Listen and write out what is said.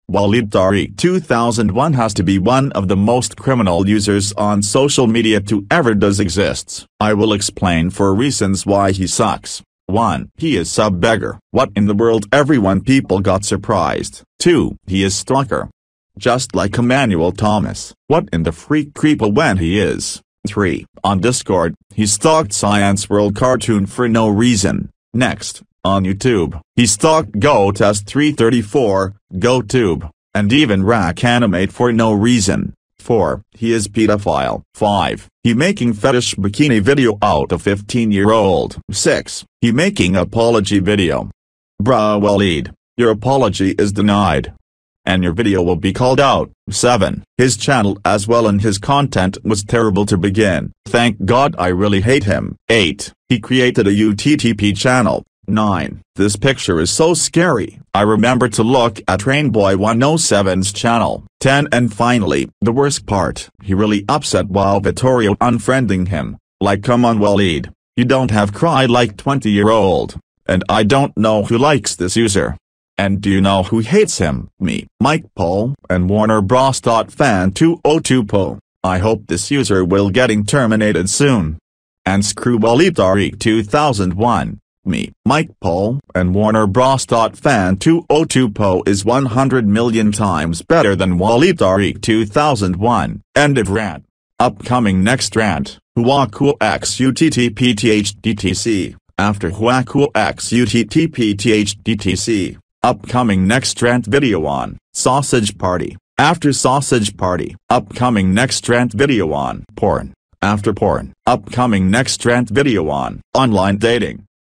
Walid Tariq 2001 has to be one of the most criminal users on social media to ever does exists. I will explain 4 reasons why he sucks. 1. He is sub-beggar. What in the world, everyone people got surprised. 2. He is stalker. Just like Emmanuel Thomas. What in the freak creeple when he is. 3. On Discord, he stalked Science World Cartoon for no reason. Next, on YouTube, he stalked GoTest334, GoTube, and even Rack Animate for no reason. 4. He is pedophile. 5. He making fetish bikini video out of 15-year-old. 6. He making apology video. Bruh Walid, your apology is denied. And your video will be called out. 7. His channel as well and his content was terrible to begin. Thank God I really hate him. 8. He created a UTTP channel. 9. This picture is so scary. I remember to look at Rainboy107's channel. 10. And finally, the worst part, he really upset while Vittorio unfriending him. Like, come on Walid, you don't have cry like 20-year-old. And I don't know who likes this user. And do you know who hates him? Me, Mike Paul, and Warner Bros. Fan 202po. I hope this user will getting terminated soon. And screw Walid Tariq 2001. Me, Mike Paul, and Warner Bros. Fan 202po is 100 million times better than Walid Tariq 2001. End of rant. Upcoming next rant, Huaku x UTTPTHDTC. After Huaku x UTTPTHDTC. Upcoming next rant video on Sausage Party. After Sausage Party. Upcoming next rant video on porn. After porn. Upcoming next rant video on online dating.